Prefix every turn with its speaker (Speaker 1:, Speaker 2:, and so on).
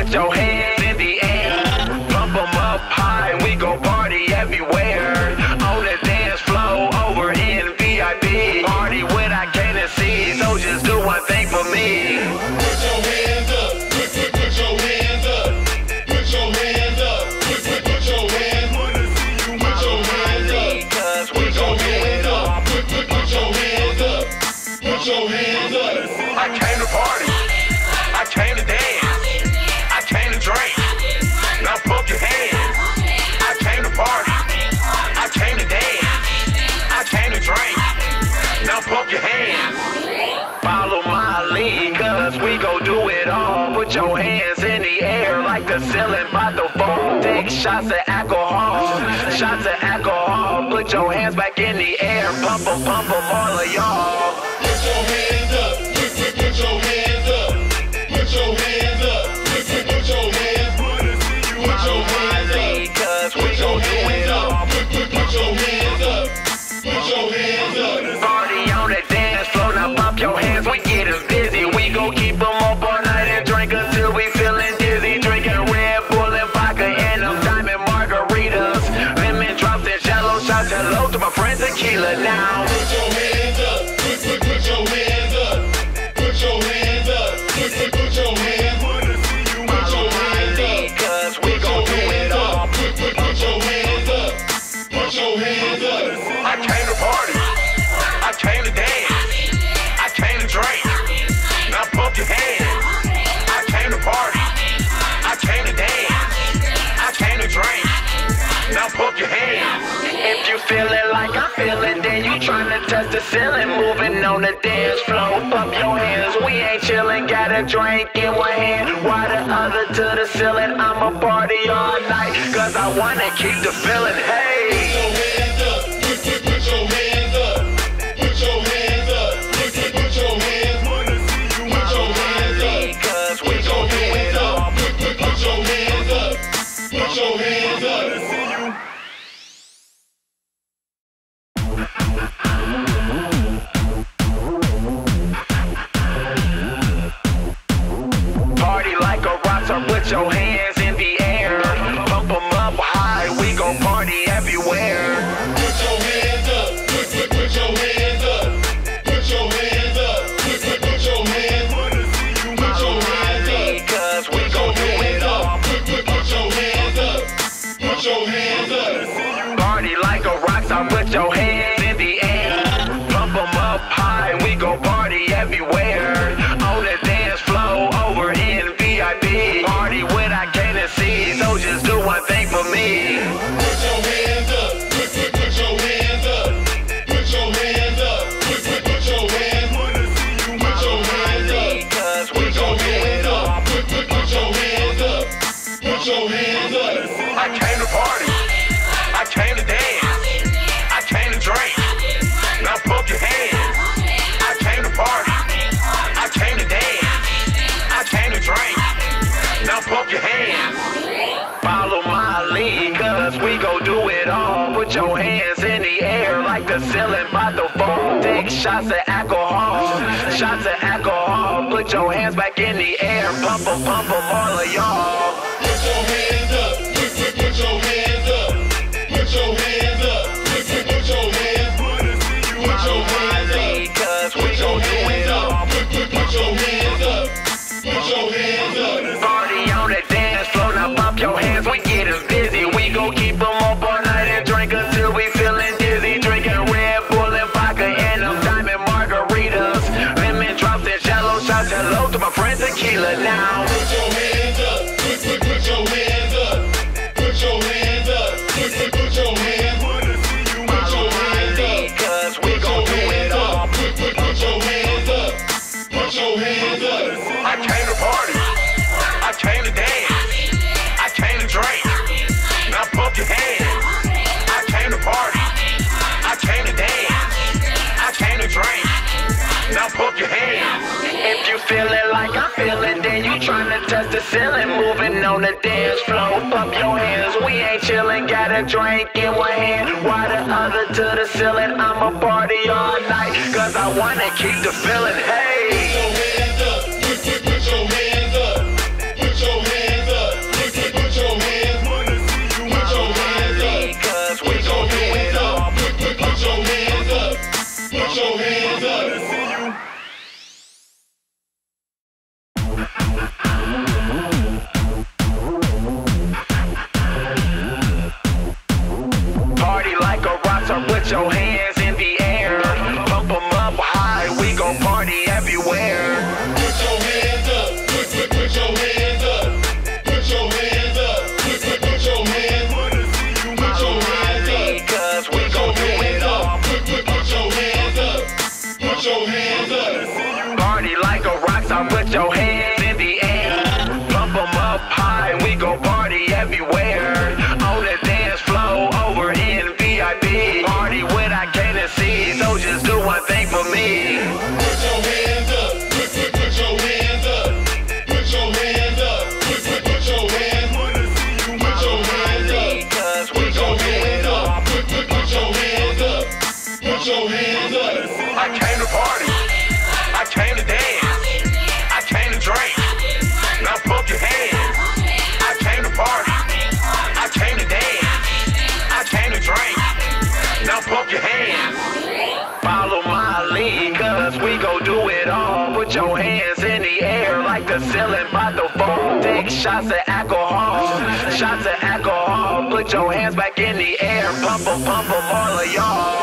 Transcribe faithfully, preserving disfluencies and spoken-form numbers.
Speaker 1: put your hands in the air. Pump them up high, we gon' party everywhere. On the dance floor, over in V I P. Party with I can't see, so just do one thing for me.
Speaker 2: Put your hands up, put, put, put your hands up. Put your hands up, put, put, put your hands. Put your hands up,
Speaker 1: cause we gon' do it all.
Speaker 2: put, put, put your hands up. Put your hands up.
Speaker 1: I came to party, I came to dance, I came to drink. Now pump your hands. I came to party, I came to dance, I came to drink. Now pump your hands. Follow my lead, cause we gon' do it all. Put your hands in the air like the ceiling by the fall. Take shots of alcohol, shots of alcohol. Put your hands back in the air, pump 'em, pump 'em, all of y'all.
Speaker 2: Put your hands up, put, put, put your hands up. Put your hands up, put, put, put your hands. Put your hands up,
Speaker 1: cause we gon' do it all.
Speaker 2: put, put, put your hands up. Put your hands up.
Speaker 1: Party on the dance floor, now pump your hands, we getting busy. We gon' keep 'em up all night and drink until we feeling dizzy. Drinking Red Bull and vodka and them diamond margaritas. Lemon drops and shallow shots. Hello to my friend Tequila now.
Speaker 2: Put your hands up, put, put, put your hands up. Put your hands up, put, put, put your hands. Put your hands up,
Speaker 1: cause we gon' do it all.
Speaker 2: put, put, put your hands up. Put your hands up.
Speaker 1: I came to party, I came to dance, I came to drink. Now pump your hands. I came to party, I came to dance, I came to drink. Now pump your hands. If you feelin' like I'm feelin', then you tryna touch the ceiling. Moving on the dance floor, pump your hands. We ain't chillin', got a drink in one hand, while the other to the ceiling. I'ma party all night, cause I wanna keep the feeling. Hey!
Speaker 2: Put your hands up, put, put, put your hands up. Put your hands up, put, put, put your hands. Put your hands up,
Speaker 1: cause we gon' do it all.
Speaker 2: put, put, put your hands up. Put your hands up.
Speaker 1: Party like a rock star, put your hands in the air. Pump 'em up high, we gon' party everywhere.
Speaker 2: Put your hands up, put, put, put your hands up. Put your hands up, put, put, put your hands. Put your hands up,
Speaker 1: cause we gon' do it all.
Speaker 2: put, put, put your hands up. Put your hands up.
Speaker 1: Party like a rock star, put your hands in the air. Pump 'em up high, we gon' party everywhere. On the dance floor, over in V I P. Party with I can't see, so just do one thing for me.
Speaker 2: Put your hands up, put, put, put your hands up. Put your hands up, put, put, put your hands. Put your hands up,
Speaker 1: cause we gon' do it all.
Speaker 2: put, put, put your hands up. Put your hands up.
Speaker 1: I came to party, I came to dance, I came to drink. Now pump your hands. I came to party, I came to dance, I came to drink. Now pump your hands. Follow my lead, cause we gon' do it all. Put your hands in the air like the ceiling by the fall. Take shots of alcohol, shots of alcohol. Put your hands back in the air, pump 'em, pump 'em, all of y'all.
Speaker 2: Put your hands up, put, put, put your hands up. Put your hands up, put, put, put your hands. Put your hands up,
Speaker 1: cause we gon' do it all.
Speaker 2: put, put, put your hands up. Put your hands up.
Speaker 1: Party on the dance floor, now pump your hands, we getting busy. We gon' keep 'em up all night and drink until we feeling dizzy. Drinking Red Bull and vodka and them diamond margaritas. Lemon drops and shallow shots. Hello to my friend Tequila now.
Speaker 2: Put your hands up, put, put, put your hands up. Put your hands up, put, put, put your hands. Put your hands up,
Speaker 1: cause we gon' do it all.
Speaker 2: put, put, put your hands up. Put your hands up.
Speaker 1: I came to party, I came to dance, I came to drink. Now pump your hands. I came to party, I came to dance, I came to drink. Now pump your hands. If you feelin' like I'm feelin', then you tryna touch the ceiling. Moving on the dance floor, pump your hands. We ain't chillin', got a drink in one hand, while the other to the ceiling. I'ma party all night, cause I wanna keep the feeling. Hey!
Speaker 2: Put your hands up, put, put, put your hands up. Put your hands
Speaker 1: up high, we go party everywhere. On the dance floor, over in V I P. Party when I can't see, so just do one thing for me.
Speaker 2: Put your hands up, put, put, put your hands up. Put your hands up, put, put, put your hands. Put your hands up,
Speaker 1: Cause we
Speaker 2: put your
Speaker 1: gon' do it
Speaker 2: hands
Speaker 1: all.
Speaker 2: up. Put, put, put your hands up. Put your hands up.
Speaker 1: I came to party, I came to dance, I came to drink. Now pump your hands. I came to party, I came to dance, I came to drink. Now pump your hands. Follow my lead, cause we gon' do it all. Put your hands in the air like the ceiling by the fall. Take shots of alcohol, shots of alcohol. Put your hands back in the air, pump 'em, pump 'em, all of y'all.